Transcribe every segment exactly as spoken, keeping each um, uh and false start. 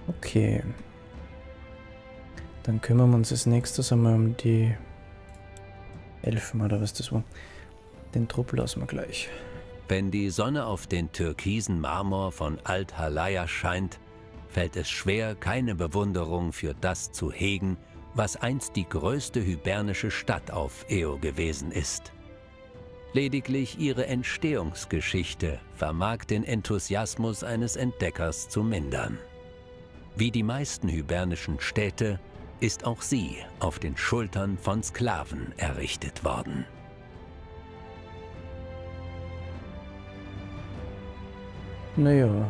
Okay. Dann kümmern wir uns als nächstes einmal um die Elfen oder was das war. Den Trupp lassen wir gleich. Wenn die Sonne auf den türkisen Marmor von Alt-Halaya scheint, fällt es schwer, keine Bewunderung für das zu hegen, was einst die größte hybernische Stadt auf Eo gewesen ist. Lediglich ihre Entstehungsgeschichte vermag den Enthusiasmus eines Entdeckers zu mindern. Wie die meisten hybernischen Städte ist auch sie auf den Schultern von Sklaven errichtet worden. Naja.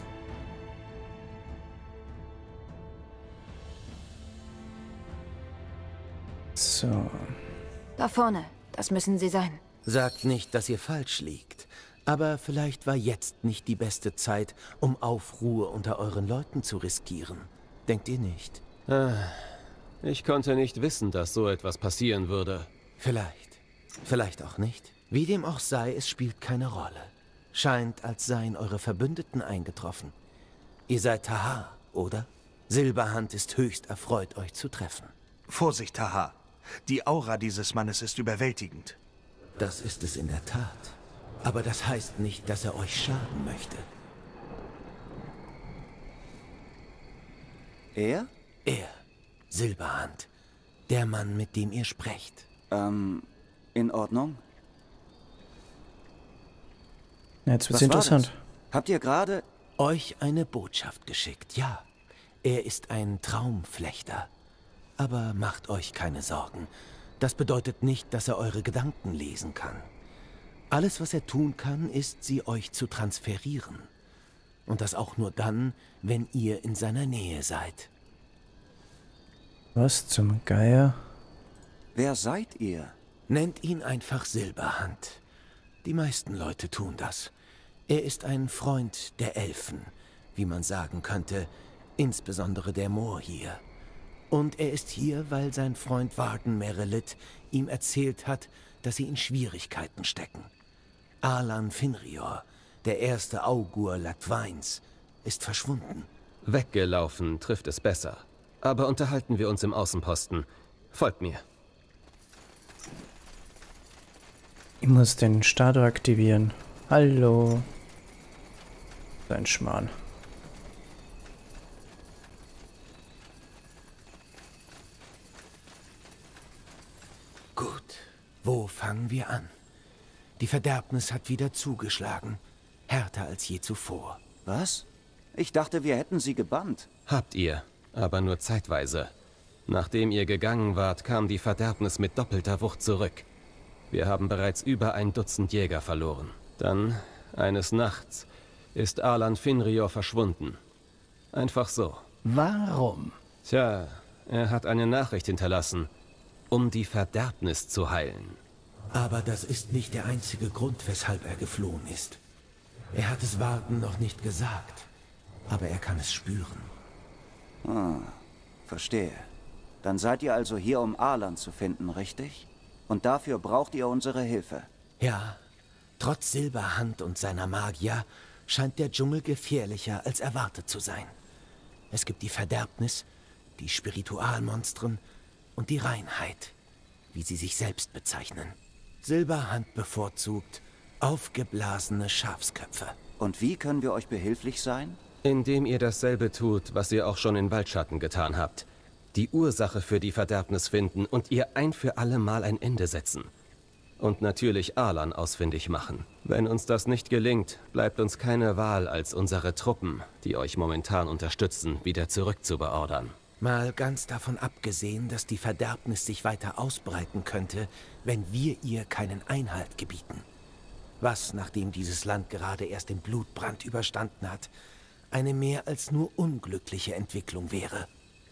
So. Da vorne, das müssen sie sein. Sagt nicht, dass ihr falsch liegt. Aber vielleicht war jetzt nicht die beste Zeit, um Aufruhr unter euren Leuten zu riskieren. Denkt ihr nicht? Ah, ich konnte nicht wissen, dass so etwas passieren würde. Vielleicht. Vielleicht auch nicht. Wie dem auch sei, es spielt keine Rolle. Scheint, als seien eure Verbündeten eingetroffen. Ihr seid Taha, oder? Silberhand ist höchst erfreut, euch zu treffen. Vorsicht, Taha. Die Aura dieses Mannes ist überwältigend. Das ist es in der Tat. Aber das heißt nicht, dass er euch schaden möchte. Er? Er. Silberhand. Der Mann, mit dem ihr sprecht. Ähm, in Ordnung? Jetzt wird's Was war interessant. das? Habt ihr gerade... Euch eine Botschaft geschickt, ja. Er ist ein Traumflechter. Aber macht euch keine Sorgen. Das bedeutet nicht, dass er eure Gedanken lesen kann. Alles, was er tun kann, ist, sie euch zu transferieren. Und das auch nur dann, wenn ihr in seiner Nähe seid. Was zum Geier? Wer seid ihr? Nennt ihn einfach Silberhand. Die meisten Leute tun das. Er ist ein Freund der Elfen, wie man sagen könnte, insbesondere der Moor hier. Und er ist hier, weil sein Freund Warden Merelith ihm erzählt hat, dass sie in Schwierigkeiten stecken. Alan Finrior, der erste Augur Latwains, ist verschwunden. Weggelaufen trifft es besser. Aber unterhalten wir uns im Außenposten. Folgt mir. Ich muss den Stator aktivieren. Hallo. Sein Schmarrn. Gut, wo fangen wir an? Die Verderbnis hat wieder zugeschlagen. Härter als je zuvor. Was? Ich dachte, wir hätten sie gebannt. Habt ihr, aber nur zeitweise. Nachdem ihr gegangen wart, kam die Verderbnis mit doppelter Wucht zurück. Wir haben bereits über ein Dutzend Jäger verloren. Dann, eines Nachts, ist Alan Finrior verschwunden. Einfach so. Warum? Tja, er hat eine Nachricht hinterlassen, um die Verderbnis zu heilen. Aber das ist nicht der einzige Grund, weshalb er geflohen ist. Er hat es Warden noch nicht gesagt, aber er kann es spüren. Ah, verstehe. Dann seid ihr also hier, um Alan zu finden, richtig? Und dafür braucht ihr unsere Hilfe. Ja, trotz Silberhand und seiner Magier scheint der Dschungel gefährlicher als erwartet zu sein. Es gibt die Verderbnis, die Spiritualmonstren und die Reinheit, wie sie sich selbst bezeichnen. Silberhand bevorzugt aufgeblasene Schafsköpfe. Und wie können wir euch behilflich sein? Indem ihr dasselbe tut, was ihr auch schon in Waldschatten getan habt. Die Ursache für die Verderbnis finden und ihr ein für alle Mal ein Ende setzen. Und natürlich Alan ausfindig machen. Wenn uns das nicht gelingt, bleibt uns keine Wahl, als unsere Truppen, die euch momentan unterstützen, wieder zurückzubeordern. Mal ganz davon abgesehen, dass die Verderbnis sich weiter ausbreiten könnte, wenn wir ihr keinen Einhalt gebieten. Was, nachdem dieses Land gerade erst den Blutbrand überstanden hat, eine mehr als nur unglückliche Entwicklung wäre.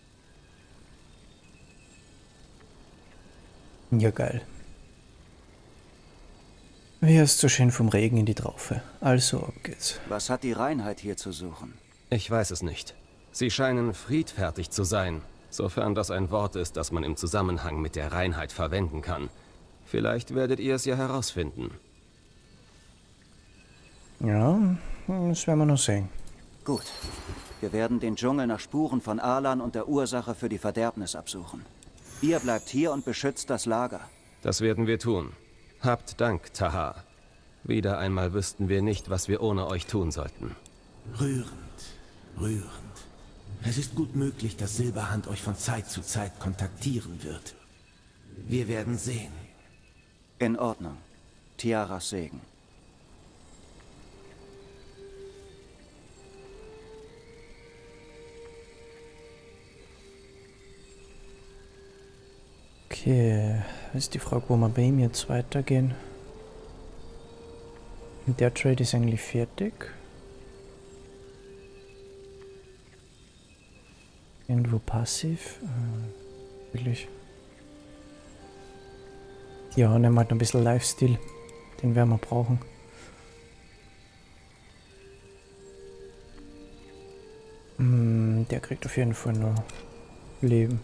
Ja, geil. Wie hast so schön vom Regen in die Traufe. Also, ab geht's. Was hat die Reinheit hier zu suchen? Ich weiß es nicht. Sie scheinen friedfertig zu sein, sofern das ein Wort ist, das man im Zusammenhang mit der Reinheit verwenden kann. Vielleicht werdet ihr es ja herausfinden. Ja, das werden wir noch sehen. Gut. Wir werden den Dschungel nach Spuren von Alan und der Ursache für die Verderbnis absuchen. Ihr bleibt hier und beschützt das Lager. Das werden wir tun. Habt Dank, Taha. Wieder einmal wüssten wir nicht, was wir ohne euch tun sollten. Rührend, rührend. Es ist gut möglich, dass Silberhand euch von Zeit zu Zeit kontaktieren wird. Wir werden sehen. In Ordnung. Tiaras Segen. Okay, ist die Frage, wo wir bei ihm jetzt weitergehen. Der Trade ist eigentlich fertig. Irgendwo passiv. Äh, wirklich. Ja, nehmen wir halt noch ein bisschen Lifestyle. Den werden wir brauchen. Hm, der kriegt auf jeden Fall noch Leben.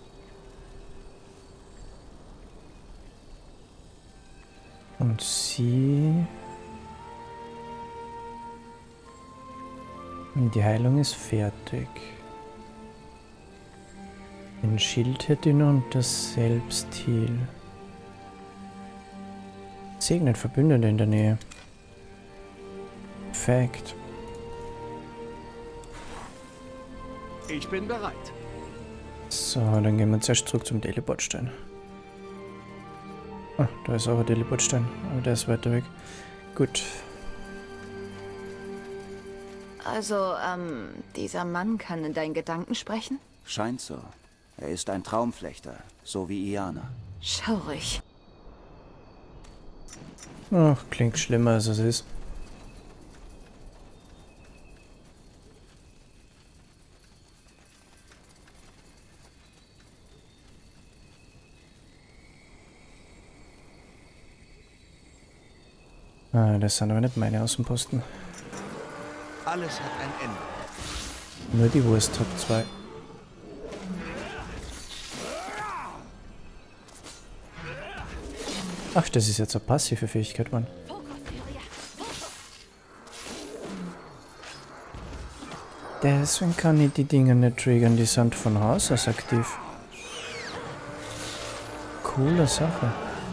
Und sie... Die Heilung ist fertig. Den Schild hätte ich noch und das Selbstheal. Segnet Verbündete in der Nähe. Perfekt. Ich bin bereit. So, dann gehen wir zuerst zurück zum Teleportstein. Ah, da ist auch ein Teleportstein, aber der ist weiter weg. Gut. Also, ähm, dieser Mann kann in deinen Gedanken sprechen? Scheint so. Er ist ein Traumflechter, so wie Iana. Schaurig. Ach, klingt schlimmer als es ist. Ah, das sind aber nicht meine Außenposten. Alles hat ein Ende. Nur die Wurst hat zwei. Ach, das ist jetzt eine passive Fähigkeit, Mann. Deswegen kann ich die Dinge nicht triggern, die sind von Haus aus aktiv. Coole Sache.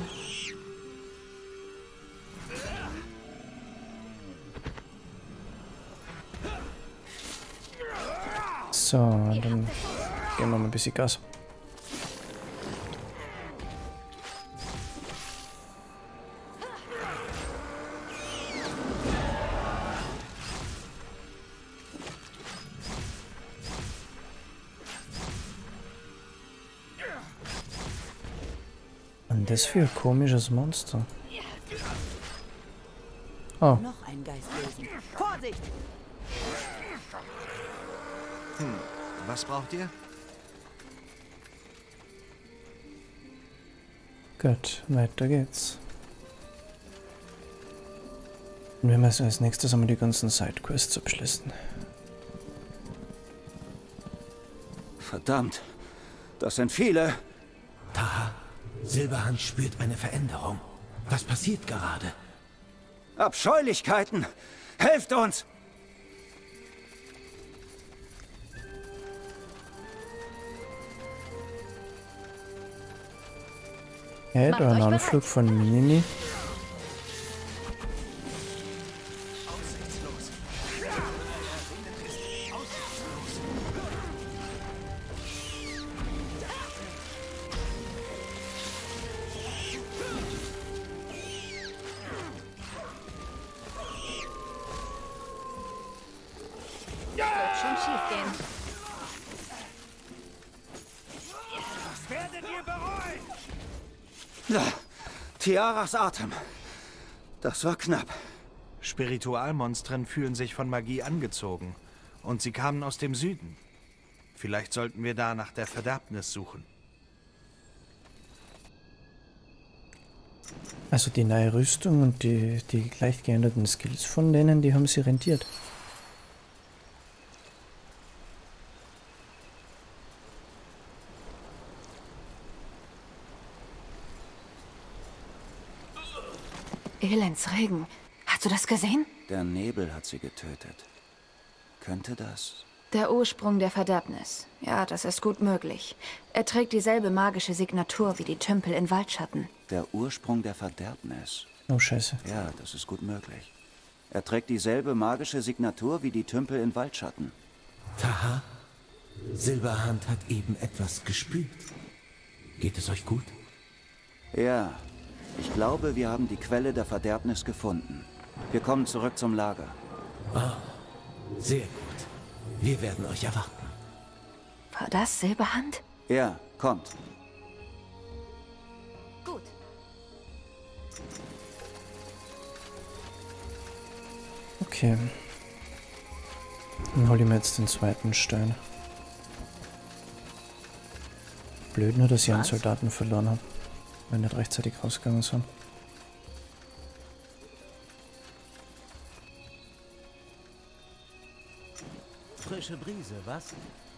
So, dann geben wir mal ein bisschen Gas. Und das für ein komisches Monster. Oh. Noch ein Geistlesen. Vorsicht! Hm, was braucht ihr? Gut, weiter geht's. Und wir müssen als nächstes einmal die ganzen Sidequests abschließen. Verdammt, das sind viele. Taha, Silberhand spürt eine Veränderung. Was passiert gerade? Abscheulichkeiten! Helft uns! Hey, da ein Anflug von Mini. Wird schon schief gehen. Das werdet ihr bereuen! Na, Tiaras Atem. Das war knapp. Spiritualmonstren fühlen sich von Magie angezogen. Und sie kamen aus dem Süden. Vielleicht sollten wir da nach der Verderbnis suchen. Also die neue Rüstung und die, die gleich geänderten Skills von denen, die haben sie rentiert. Elendsregen. Hast du das gesehen? Der Nebel hat sie getötet. Könnte das? Der Ursprung der Verderbnis. Ja, das ist gut möglich. Er trägt dieselbe magische Signatur wie die Tümpel in Waldschatten. Der Ursprung der Verderbnis. Oh, scheiße. Ja, das ist gut möglich. Er trägt dieselbe magische Signatur wie die Tümpel in Waldschatten. Taha, Silberhand hat eben etwas gespürt. Geht es euch gut? Ja, ich glaube, wir haben die Quelle der Verderbnis gefunden. Wir kommen zurück zum Lager. Ah, sehr gut. Wir werden euch erwarten. War das Silberhand? Ja, kommt. Gut. Okay. Dann hol ich mir jetzt den zweiten Stein. Blöd nur, dass ich einen Soldaten verloren habe. Wenn nicht rechtzeitig rausgegangen sind. Frische Brise, was?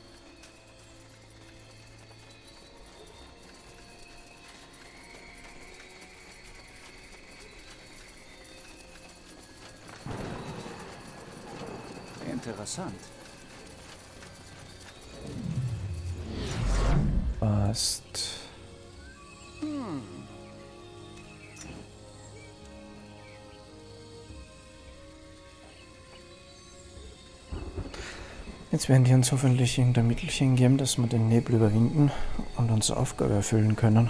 Interessant. Passt. Jetzt werden die uns hoffentlich irgendein Mittelchen geben, dass wir den Nebel überwinden und unsere Aufgabe erfüllen können.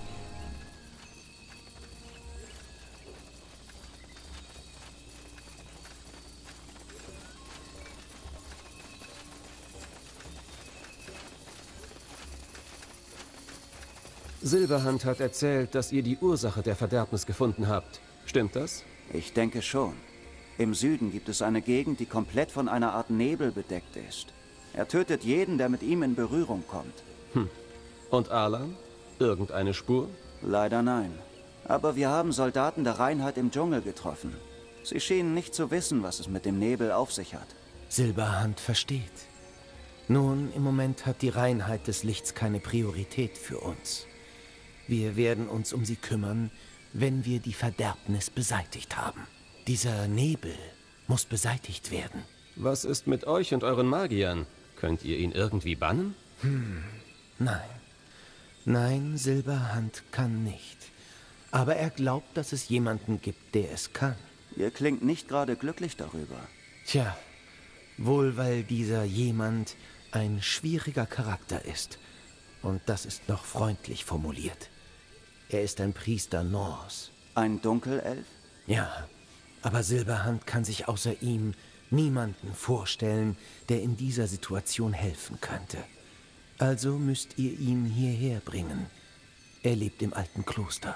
Silberhand hat erzählt, dass ihr die Ursache der Verderbnis gefunden habt. Stimmt das? Ich denke schon. Im Süden gibt es eine Gegend, die komplett von einer Art Nebel bedeckt ist. Er tötet jeden, der mit ihm in Berührung kommt. Hm. Und Alan? Irgendeine Spur? Leider nein. Aber wir haben Soldaten der Reinheit im Dschungel getroffen. Sie schienen nicht zu wissen, was es mit dem Nebel auf sich hat. Silberhand versteht. Nun, im Moment hat die Reinheit des Lichts keine Priorität für uns. Wir werden uns um sie kümmern, wenn wir die Verderbnis beseitigt haben. Dieser Nebel muss beseitigt werden. Was ist mit euch und euren Magiern? Könnt ihr ihn irgendwie bannen? Hm, nein. Nein, Silberhand kann nicht. Aber er glaubt, dass es jemanden gibt, der es kann. Ihr klingt nicht gerade glücklich darüber. Tja, wohl weil dieser jemand ein schwieriger Charakter ist. Und das ist noch freundlich formuliert. Er ist ein Priester Norse. Ein Dunkelelf? Ja, aber Silberhand kann sich außer ihm niemanden vorstellen, der in dieser Situation helfen könnte. Also müsst ihr ihn hierher bringen. Er lebt im alten Kloster.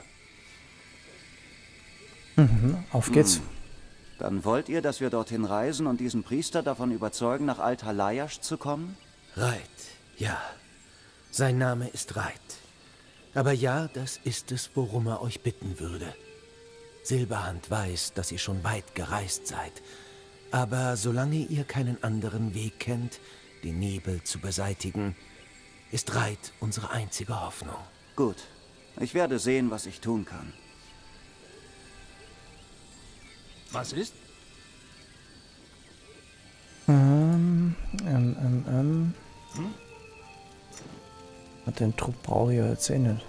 Mhm, auf geht's. Hm. Dann wollt ihr, dass wir dorthin reisen und diesen Priester davon überzeugen, nach Alt-Halayash zu kommen? Reit, ja. Sein Name ist Reit. Aber ja, das ist es, worum er euch bitten würde. Silberhand weiß, dass ihr schon weit gereist seid. Aber solange ihr keinen anderen Weg kennt, den Nebel zu beseitigen, ist Reit unsere einzige Hoffnung. Gut. Ich werde sehen, was ich tun kann. Was ist? Ähm, ähm, ähm, ähm. Hm? Den Trupp brauche ich ja jetzt eh nicht.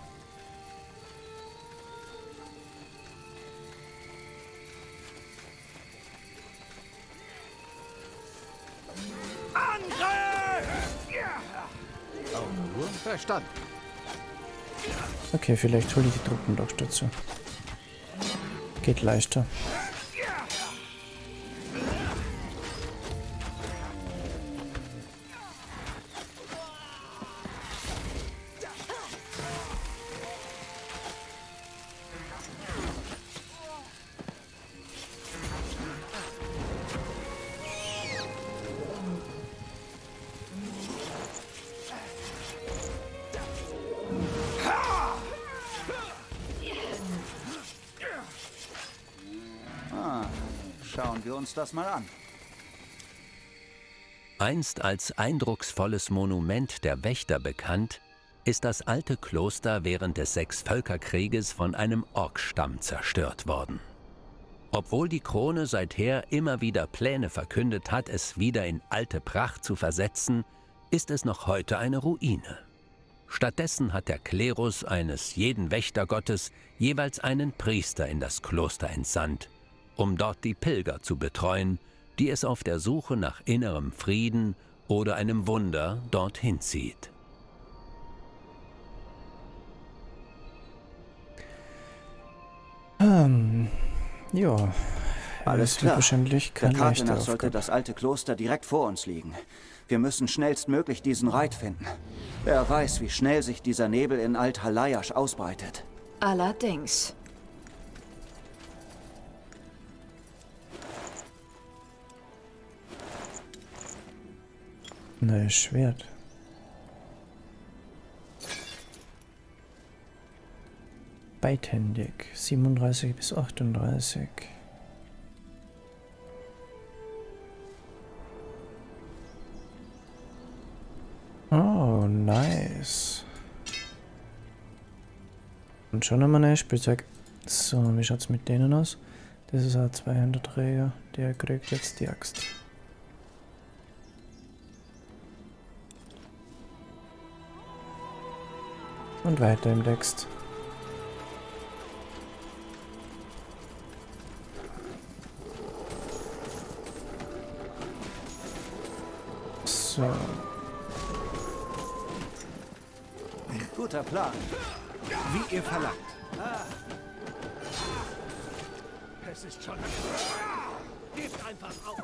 Verstanden. Okay, vielleicht hole ich die Truppen doch dazu. Geht leichter. Schauen wir uns das mal an. Einst als eindrucksvolles Monument der Wächter bekannt, ist das alte Kloster während des Sechsvölkerkrieges von einem Orkstamm zerstört worden. Obwohl die Krone seither immer wieder Pläne verkündet hat, es wieder in alte Pracht zu versetzen, ist es noch heute eine Ruine. Stattdessen hat der Klerus eines jeden Wächtergottes jeweils einen Priester in das Kloster entsandt, um dort die Pilger zu betreuen, die es auf der Suche nach innerem Frieden oder einem Wunder dorthin zieht. Ähm, ja. Alles klar. Wahrscheinlich Der kein Karte leichter nach sollte Aufgabe. das alte Kloster direkt vor uns liegen. Wir müssen schnellstmöglich diesen Reit finden. Wer weiß, wie schnell sich dieser Nebel in Alt-Halayash ausbreitet. Allerdings. Neues Schwert. Beidhändig. siebenunddreißig bis achtunddreißig. Oh, nice. Und schon haben wir ein neues Spielzeug. So, wie schaut's mit denen aus? Das ist ein Zweihänderträger. Der kriegt jetzt die Axt. Und weiter im Text. So. Guter Plan. Wie ihr verlangt. Es ist schon... Gebt einfach auf!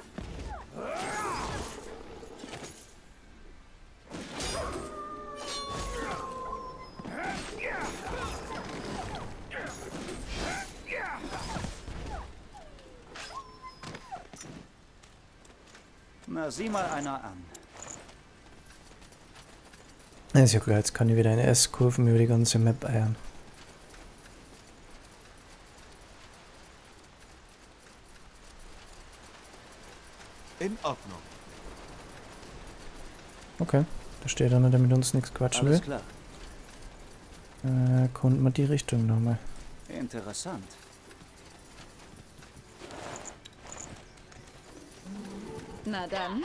Na, sieh mal einer an. Ist ja klar, jetzt kann ich wieder eine S-Kurven über die ganze Map eiern. In Ordnung. Okay, da steht einer, der mit uns nichts quatschen will. Alles klar. Äh, konnten wir die Richtung nochmal. Interessant. Na dann.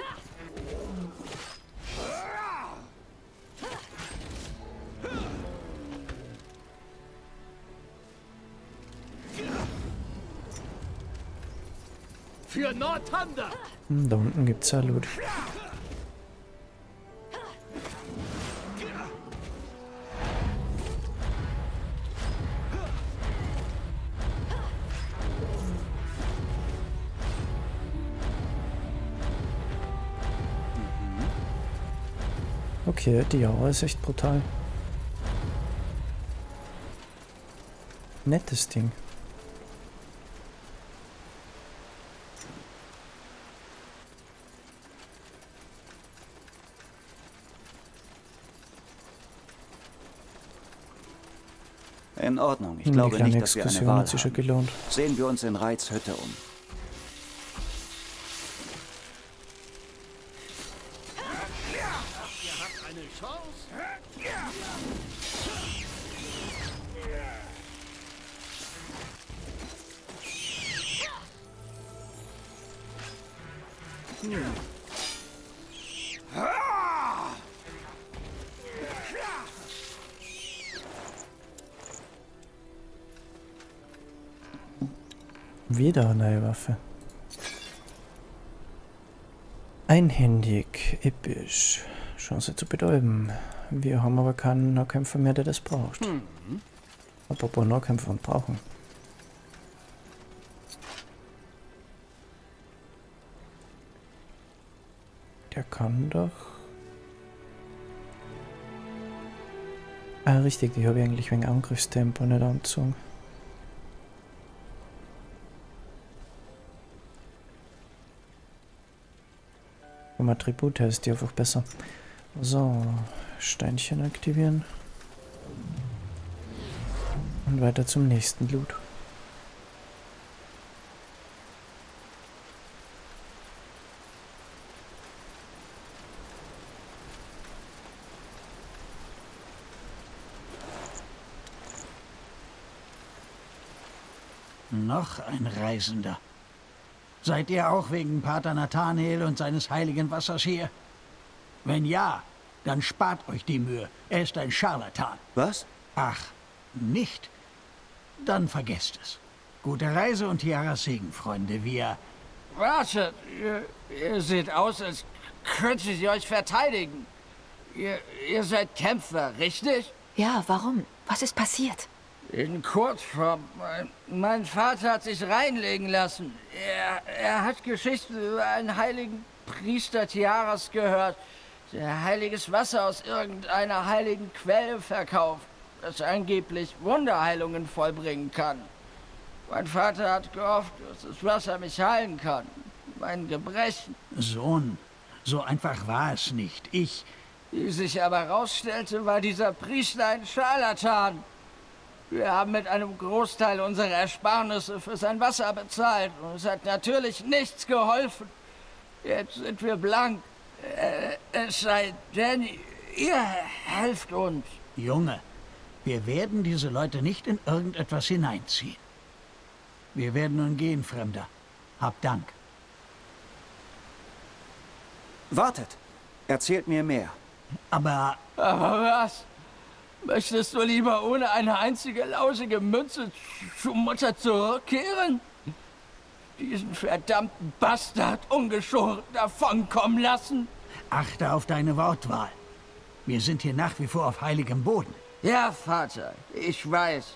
Für Nordhander! Hm, da unten gibt's ja Loot. Okay, die Aura ist echt brutal. Nettes Ding. In Ordnung. Ich Die glaube kleine nicht, dass wir eine Exkursion Wahl hat sich schon haben. gelohnt. Sehen wir uns in Reids Hütte um. Ihr habt eine Chance? Wieder eine neue Waffe. Einhändig, episch. Chance zu betäuben. Wir haben aber keinen Nahkämpfer mehr, der das braucht. Mhm. Apropos Nahkämpfer und brauchen. Der kann doch... Ah, richtig, die habe ich eigentlich wegen Angriffstempo nicht angezogen. Vom Attribut her ist die einfach besser. So, Steinchen aktivieren. Und weiter zum nächsten Loot. Noch ein Reisender. Seid ihr auch wegen Pater Nathanael und seines heiligen Wassers hier? Wenn ja, dann spart euch die Mühe. Er ist ein Scharlatan. Was? Ach, nicht? Dann vergesst es. Gute Reise und Tiaras Segen, Freunde. Wir... Wartet, ihr, ihr seht aus, als könntet ihr euch verteidigen. Ihr, ihr seid Kämpfer, richtig? Ja, warum? Was ist passiert? In Kurzform, mein, mein Vater hat sich reinlegen lassen. Er, er hat Geschichten über einen heiligen Priester Tiaras gehört, der heiliges Wasser aus irgendeiner heiligen Quelle verkauft, das angeblich Wunderheilungen vollbringen kann. Mein Vater hat gehofft, dass das Wasser mich heilen kann. Mein Gebrechen. Sohn, so einfach war es nicht. Ich... Wie sich aber herausstellte, war dieser Priester ein Scharlatan. Wir haben mit einem Großteil unserer Ersparnisse für sein Wasser bezahlt und es hat natürlich nichts geholfen. Jetzt sind wir blank. Äh, es sei denn, ihr helft uns. Junge, wir werden diese Leute nicht in irgendetwas hineinziehen. Wir werden nun gehen, Fremder. Hab Dank. Wartet! Erzählt mir mehr. Aber... Aber was? Möchtest du lieber ohne eine einzige lausige Münze zu Mutter zurückkehren? Diesen verdammten Bastard ungeschoren davonkommen lassen? Achte auf deine Wortwahl. Wir sind hier nach wie vor auf heiligem Boden. Ja, Vater, ich weiß.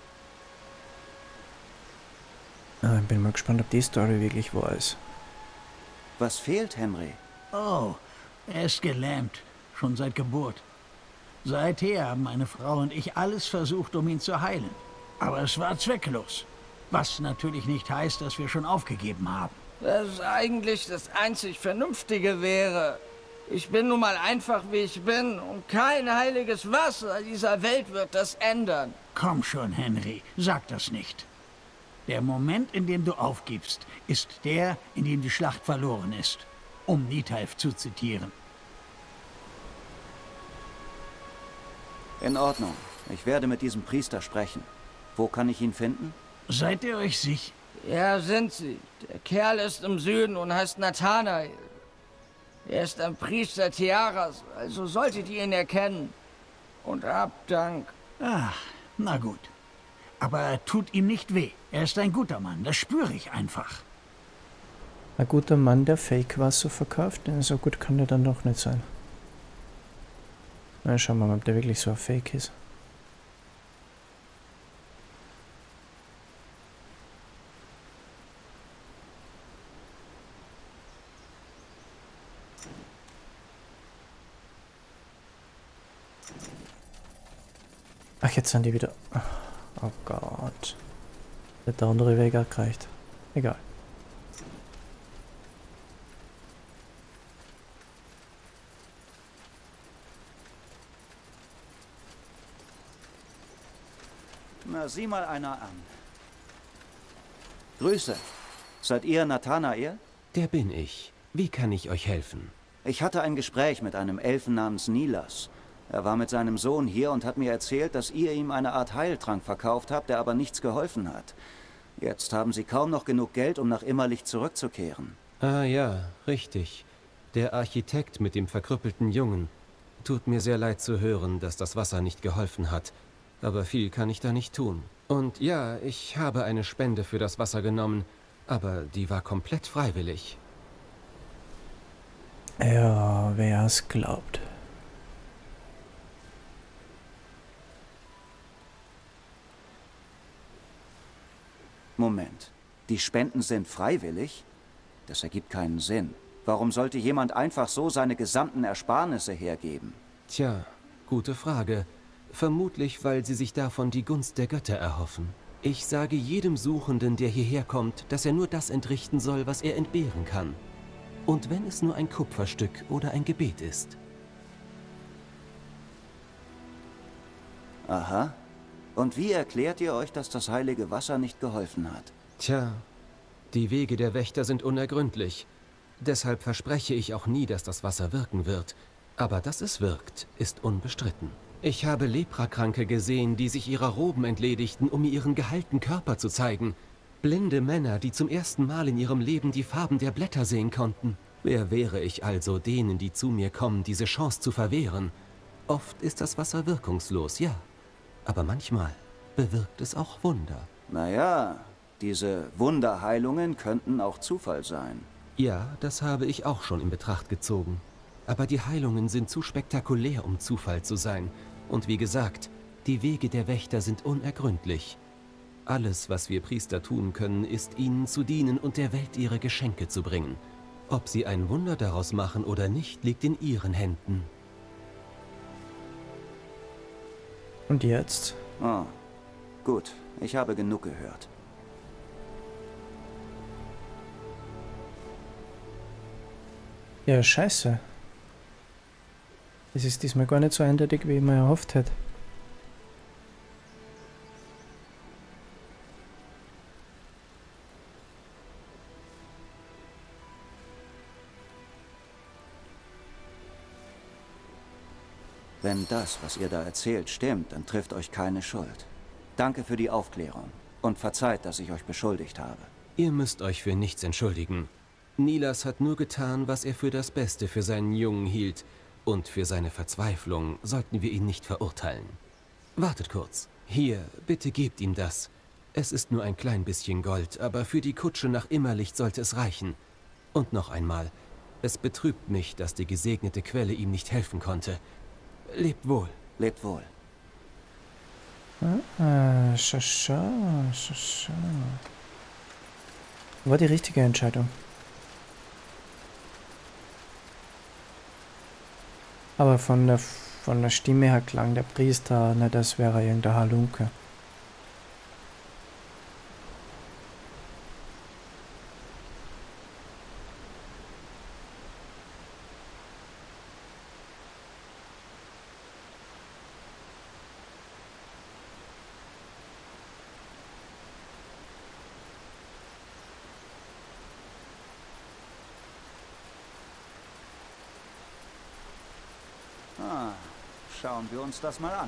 Ah, ich bin mal gespannt, ob die Story wirklich wahr ist. Was fehlt, Henry? Oh, er ist gelähmt. Schon seit Geburt. Seither haben meine Frau und ich alles versucht, um ihn zu heilen. Aber es war zwecklos. Was natürlich nicht heißt, dass wir schon aufgegeben haben. Das eigentlich das einzig Vernünftige wäre. Ich bin nun mal einfach, wie ich bin. Und kein heiliges Wasser dieser Welt wird das ändern. Komm schon, Henry. Sag das nicht. Der Moment, in dem du aufgibst, ist der, in dem die Schlacht verloren ist. Um Nithalf zu zitieren. In Ordnung. Ich werde mit diesem Priester sprechen. Wo kann ich ihn finden? Seid ihr euch sicher? Ja, sind sie. Der Kerl ist im Süden und heißt Nathanael. Er ist ein Priester Tiaras, also solltet ihr ihn erkennen. Und habt Dank. Ach, na gut. Aber tut ihm nicht weh. Er ist ein guter Mann, das spüre ich einfach. Ein guter Mann, der Fake-Wasser verkauft, denn so gut kann der dann doch nicht sein. Na, schauen wir mal, ob der wirklich so ein Fake ist. Ach, jetzt sind die wieder... Oh Gott. Wird der andere Weg auch gereicht. Egal. Na, sieh mal einer an. Grüße. Seid ihr Nathanael? Der bin ich. Wie kann ich euch helfen? Ich hatte ein Gespräch mit einem Elfen namens Nilas. Er war mit seinem Sohn hier und hat mir erzählt, dass ihr ihm eine Art Heiltrank verkauft habt, der aber nichts geholfen hat. Jetzt haben sie kaum noch genug Geld, um nach Immerlich zurückzukehren. Ah ja, richtig. Der Architekt mit dem verkrüppelten Jungen. Tut mir sehr leid zu hören, dass das Wasser nicht geholfen hat. Aber viel kann ich da nicht tun. Und ja, ich habe eine Spende für das Wasser genommen, aber die war komplett freiwillig. Ja, wer es glaubt. Moment. Die Spenden sind freiwillig? Das ergibt keinen Sinn. Warum sollte jemand einfach so seine gesamten Ersparnisse hergeben? Tja, gute Frage. Vermutlich, weil sie sich davon die Gunst der Götter erhoffen. Ich sage jedem Suchenden, der hierher kommt, dass er nur das entrichten soll, was er entbehren kann. Und wenn es nur ein Kupferstück oder ein Gebet ist. Aha. Und wie erklärt ihr euch, dass das heilige Wasser nicht geholfen hat? Tja, die Wege der Wächter sind unergründlich. Deshalb verspreche ich auch nie, dass das Wasser wirken wird. Aber dass es wirkt, ist unbestritten. Ich habe Leprakranke gesehen, die sich ihrer Roben entledigten, um mir ihren geheilten Körper zu zeigen. Blinde Männer, die zum ersten Mal in ihrem Leben die Farben der Blätter sehen konnten. Wer wäre ich also, denen, die zu mir kommen, diese Chance zu verwehren? Oft ist das Wasser wirkungslos, ja. Aber manchmal bewirkt es auch Wunder. Naja, diese Wunderheilungen könnten auch Zufall sein. Ja, das habe ich auch schon in Betracht gezogen. Aber die Heilungen sind zu spektakulär, um Zufall zu sein. Und wie gesagt, die Wege der Wächter sind unergründlich. Alles, was wir Priester tun können, ist, ihnen zu dienen und der Welt ihre Geschenke zu bringen. Ob sie ein Wunder daraus machen oder nicht, liegt in ihren Händen. Und jetzt? Oh, gut. Ich habe genug gehört. Ja, scheiße. Es ist diesmal gar nicht so eindeutig, wie ich mir erhofft hätte. Wenn das, was ihr da erzählt, stimmt, dann trifft euch keine Schuld. Danke für die Aufklärung und verzeiht, dass ich euch beschuldigt habe. Ihr müsst euch für nichts entschuldigen. Nilas hat nur getan, was er für das Beste für seinen Jungen hielt. Und für seine Verzweiflung sollten wir ihn nicht verurteilen. Wartet kurz. Hier, bitte gebt ihm das. Es ist nur ein klein bisschen Gold, aber für die Kutsche nach Immerlicht sollte es reichen. Und noch einmal, es betrübt mich, dass die gesegnete Quelle ihm nicht helfen konnte. Lebt wohl. Lebt wohl. Ah, schau, schau, schau, schau. War die richtige Entscheidung. Aber von der, von der Stimme her klang der Priester nicht, als wäre er irgendein Halunke. Ah, schauen wir uns das mal an.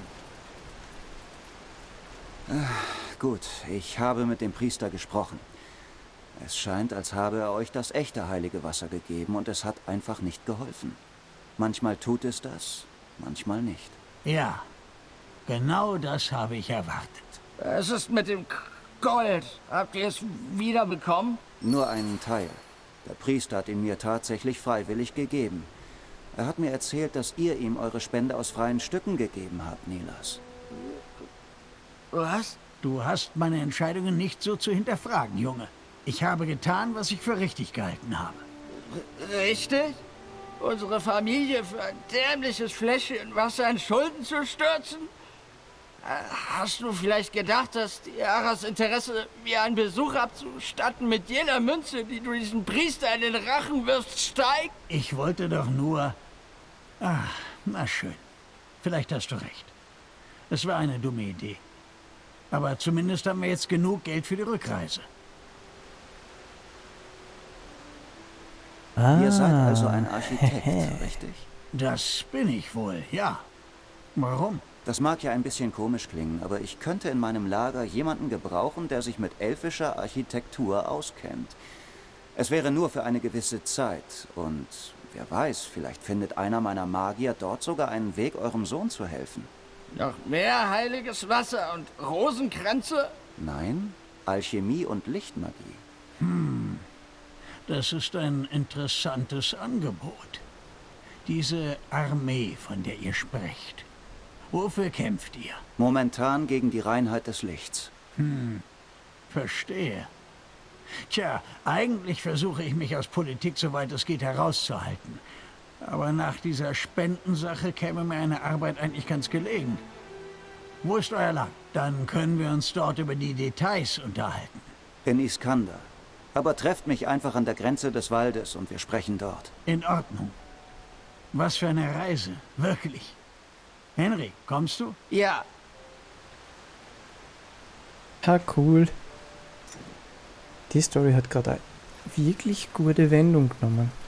Äh, gut, ich habe mit dem Priester gesprochen. Es scheint, als habe er euch das echte heilige Wasser gegeben und es hat einfach nicht geholfen. Manchmal tut es das, manchmal nicht. Ja, genau das habe ich erwartet. Es ist mit dem K Gold. Habt ihr es wiederbekommen? Nur einen Teil. Der Priester hat ihn mir tatsächlich freiwillig gegeben. Er hat mir erzählt, dass ihr ihm eure Spende aus freien Stücken gegeben habt, Nilas. Was? Du hast meine Entscheidungen nicht so zu hinterfragen, Junge. Ich habe getan, was ich für richtig gehalten habe. R richtig? Unsere Familie für ein dämliches Fläschchen Wasser in Schulden zu stürzen? Hast du vielleicht gedacht, dass Tiaras Interesse, mir einen Besuch abzustatten mit jener Münze, die du diesem Priester in den Rachen wirfst, steigt? Ich wollte doch nur... Ach, na schön. Vielleicht hast du recht. Es war eine dumme Idee. Aber zumindest haben wir jetzt genug Geld für die Rückreise. Ah. Ihr seid also ein Architekt, richtig? Das bin ich wohl, ja. Warum? Das mag ja ein bisschen komisch klingen, aber ich könnte in meinem Lager jemanden gebrauchen, der sich mit elfischer Architektur auskennt. Es wäre nur für eine gewisse Zeit und wer weiß, vielleicht findet einer meiner Magier dort sogar einen Weg, eurem Sohn zu helfen. Noch mehr heiliges Wasser und Rosenkränze? Nein, Alchemie und Lichtmagie. Hm, das ist ein interessantes Angebot. Diese Armee, von der ihr sprecht. Wofür kämpft ihr? Momentan gegen die Reinheit des Lichts. Hm, verstehe. Tja, eigentlich versuche ich mich aus Politik, soweit es geht, herauszuhalten. Aber nach dieser Spendensache käme mir eine Arbeit eigentlich ganz gelegen. Wo ist euer Land? Dann können wir uns dort über die Details unterhalten. In Iskander. Aber trefft mich einfach an der Grenze des Waldes und wir sprechen dort. In Ordnung. Was für eine Reise, wirklich. Henry, kommst du? Ja. Ja, cool. Die Story hat gerade eine wirklich gute Wendung genommen.